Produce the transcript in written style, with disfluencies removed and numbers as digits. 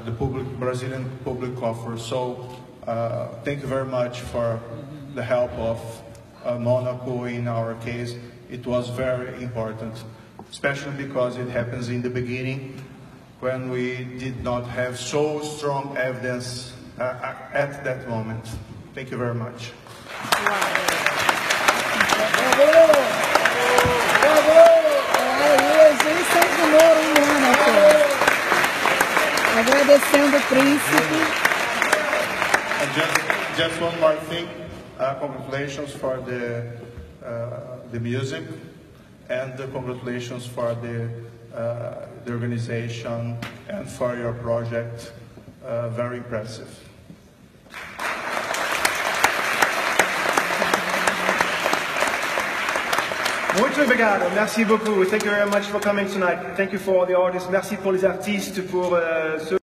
the Brazilian public offer. So thank you very much for the help of Mônaco in our case. It was very important, especially because it happens in the beginning when we did not have so strong evidence at that moment. Thank you very much. Sérgio Moro em Mônaco. Agradecendo o príncipe. Just one more thing. Congratulations for the music, and congratulations for the organization and for your project. Very impressive. Muito obrigado. Merci beaucoup. Thank you very much for coming tonight. Thank you for the audience. Merci pour les artistes, pour ceux